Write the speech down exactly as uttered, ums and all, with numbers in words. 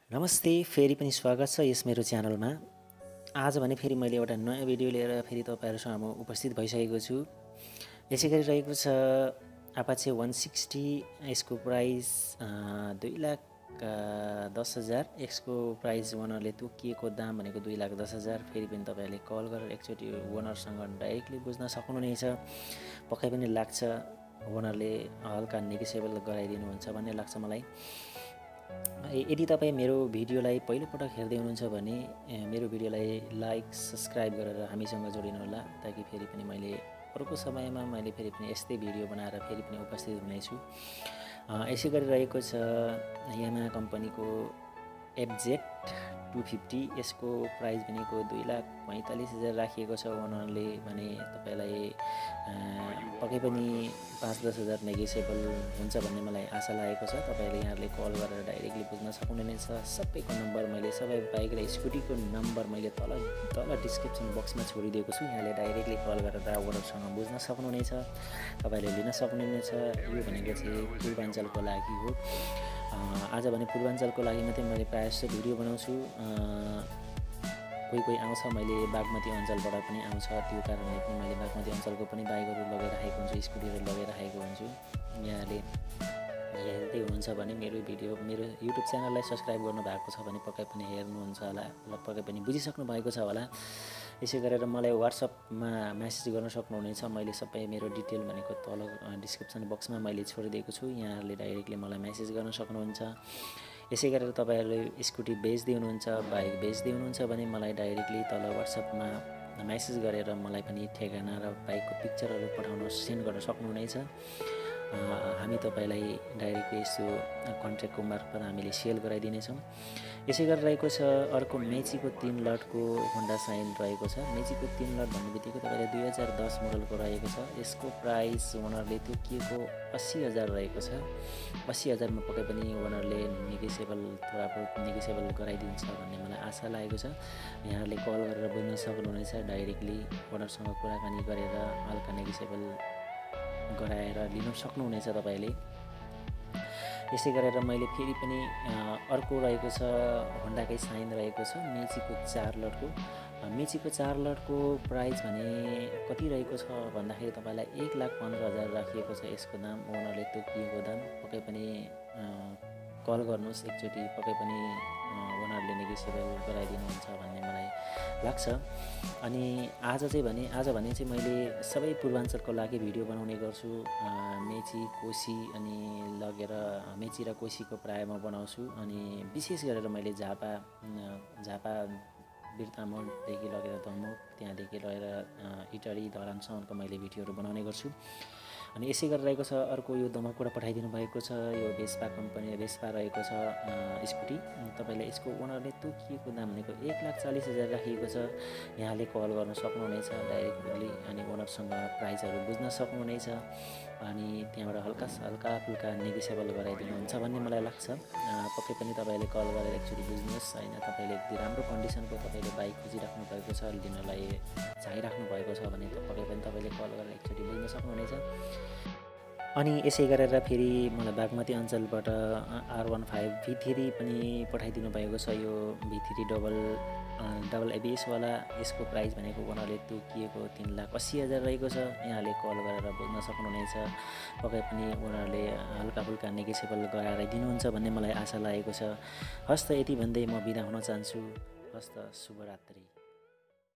नमस्ते, फेरि पनि स्वागत छ यस मेरो च्यानलमा। आज भने फेरि मैले एउटा नयाँ भिडियो लिएर फेरि तपाईहरु सामु उपस्थित भइसकेको छु। यसै गरी रहेको छ अपाचे एक सय साठ, यसको प्राइस दुई लाख दस हजार, यसको प्राइस ओनरले तोकिएको दाम भनेको दुई लाख दस हजार। फेरि पनि तपाईहरुले कल गरेर एकचोटी ओनरसँग डाइरेक्टली बुझ्न सक्नुहुनेछ। पक्कै पनि लाग्छ ओनरले हल्का नेगोसिएबल गराइदिनुहुन्छ भन्ने लाग्छ मलाई। यदि तपाईं मेरो भिडियोलाई पहिलोपटक हेर्दै हुनुहुन्छ भने मेरो भिडियोलाई लाइक सब्स्क्राइब गरेर हामीसँग जोडिनु होला, ताकि फेरि पनि मैले अर्को समयमा मैले फेरि पनि यस्तै भिडियो बनाएर फेरि पनि उपस्थित हुनेछु। यसै गरी रहेको छ यामाहा कम्पनीको एफजेड टू फिफ्टी, यसको प्राइस भनेको दुई लाख पैंतालीस हजार राखिएको छ। ओनरले भने तपाईलाई पक्कै पनि पाँच दस हजार नेगोसिएबल हुन्छ भन्ने मलाई आशा लागेको छ। तपाईले यहाँले कल गरेर डाइरेक्टली बुझ्न सक्नुहुनेछ। सबैको नम्बर मैले सबै बाइक र स्कुटीको नम्बर मैले तल तल डिस्क्रिप्सन बक्समा छोडिदिएको छु। यहाँले डाइरेक्टली कल गरेर ओनरसँग बुझ्न सक्नुहुनेछ, तपाईले लिन सक्नुहुनेछ। यो भनेको चाहिँ पूर्वाञ्चलको लागि हो। आज भने पूर्वाञ्चलको लागि मात्रै मैले प्रायः जस्तो भिडियो बनाउँछु। कोही कोही आउँछ, मैले बागमती अञ्चलबाट पनि आउँछ, त्यो कारणले पनि मैले बागमती अञ्चलको पनि बाइकहरू लगाइराखेको हुन्छु, स्कुटीहरू लगाइराखेको हुन्छु। यहाँले हेर्दै हुनुहुन्छ भने मेरो भिडियो मेरो युट्युब च्यानललाई सब्स्क्राइब गर्नुभएको छ भने पक्कै पनि हेर्नुहुन्छ होला, पक्कै पनि बुझिसक्नु भएको छ होला। यसै गरेर मलाई व्हाट्सएपमा मेसेज गर्न सक्नुहुनेछ। मैले सबै मेरो डिटेल भनेको तल डिस्क्रिप्सन बक्समा मैले छोडिदिएको छु। यहाँहरूले डाइरेक्टली मलाई मेसेज गर्न सक्नुहुन्छ। यसै गरेर तपाईहरुले स्कुटी बेच्दै हुनुहुन्छ, बाइक बेच्दै हुनुहुन्छ भने मलाई डाइरेक्टली तल व्हाट्सएपमा मेसेज गरेर मलाई पनि ठेगाना र बाइकको पिक्चरहरू पठाउन सेन्ड गर्न सक्नुहुनेछ। हामी तपाईलाई डाइरेक्टली यसो कन्ट्र्याक्टको मार्फत हामीले सेल गराइदिनेछौँ। यसै गरेर रहेको छ अर्को मेचीको तीन लटको होन्डा साइन रहेको छ। मेचीको तीन लट भन्ने बित्तिकै तपाईले दुई हजार दस मोडलको रहेको छ। यसको प्राइस ओनरले तोकिएको अस्सी हजार रहेको छ। अस्सी हजारमा पक्कै पनि ओनरले नेगोसिएबल थोडा बहुत नेगोसिएबल गराइदिन्छ भन्ने मलाई आशा लागेको छ। यहाँले कल गरेर बुझ्न सक्नुहुनेछ, डाइरेक्टली ओनरसँग कुराकानी गरेर हल्का नेगोसिएबल गराएर लिन सक्नुहुनेछ तपाईले। यसै गरेर मैले फेरि पनि अर्को रहेको छ होन्डाकै साइन रहेको छ मेचीको चार लटको। मेचीको चार लटको प्राइस भने कति रहेको छ भन्दाखेरि तपाईलाई एक लाख पन्ध्र हजार राखिएको छ यसको दाम। ओनरले तोकिएको दाम। पक्कै पनि कल गर्नुहोस् एकचोटि, पक्कै पनि ओनरले नेगोसिएबल गराइदिनुहुन्छ भन्ने मलाई लाग्छ। अनि आज चाहिँ भने आज भने चाहिँ मैले सबै पूर्वाञ्चलको लागि भिडियो बनाउने गर्छु। मेची, कोशी अनि लगेर मेची र कोशीको प्राय म बनाउँछु। अनि विशेष गरेर मैले झापा झापा बिर्तामोडदेखि लगेर दमोक, त्यहाँदेखि लगेर इटरी धरानसम्मको मैले भिडियोहरू बनाउने गर्छु। अनि यसै गरेर रहेको छ अर्को यो दमकबाट पठाइदिनु भएको छ यो भेस्पा कम्पनी भेस्पा रहेको छ स्कुटी। तपाईलाई यसको ओनरले तोकिएको दाम भनेको एक लाख चालीस हजार राखिएको छ। यहाँले कल गर्न सक्नुहुनेछ डाइरेक्टली, अनि ओनरसँग प्राइसहरू बुझ्न सक्नुहुनेछ। अनि त्यहाँबाट हल्का हल्का फुल्का नेगोसिएबल गराइदिनुहुन्छ भन्ने मलाई लाग्छ। पक्कै पनि तपाईले कल गरेर एकचोटि बुझ्नुहोस् हैन। तपाईले यदि राम्रो कन्डिसनको तपाईले बाइक खोजिराख्नु भएको छ, लिनलाई चाहिराख्नु भएको छ भने पक्कै पनि तपाईले कल गरेर एकचोटि बुझ्न सक्नुहुनेछ। अनि यसै गरेर फेरि मलाई बागमती अञ्चलबाट R one five V three पनि पठाइदिनु भएको छ। यो भी थ्री डबल डबल एबिएसवाला, यसको प्राइस भनेको ओनरले तोकिएको तीन लाख अस्सी हजार रहेको छ। यहाँले कल गरेर बुझ्न सक्नुहुनेछ। पक्कै पनि ओनरले हल्का फुल्का नेगोसिएबल गराएर दिनुहुन्छ भन्ने मलाई आशा लागेको छ। हस्त यति भन्दै म बिदा हुन चाहन्छु। हस्त शुभरात्रि।